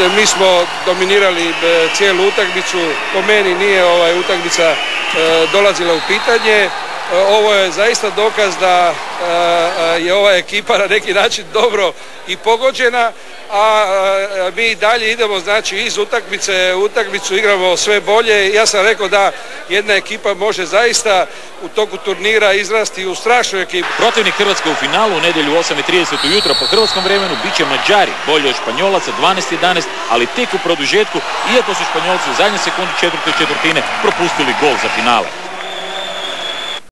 mi smo dominirali cijelu utakmicu. Po meni nije utakmica dolazila u pitanje. Ovo je zaista dokaz da je ova ekipa na neki način dobro i pogođena, a mi dalje idemo, znači iz utakmice u utakmicu igramo sve bolje. Ja sam rekao da jedna ekipa može zaista u toku turnira izrasti u strašnu ekipu. Protivnik Hrvatske u finalu u nedjelju 8:30 ujutro po hrvatskom vremenu bit će Mađari, bolje od Španjolaca 12:11, ali tek u produžetku, iako su Španjolci u zadnjoj sekundi četvrte četvrtine propustili gol za finale.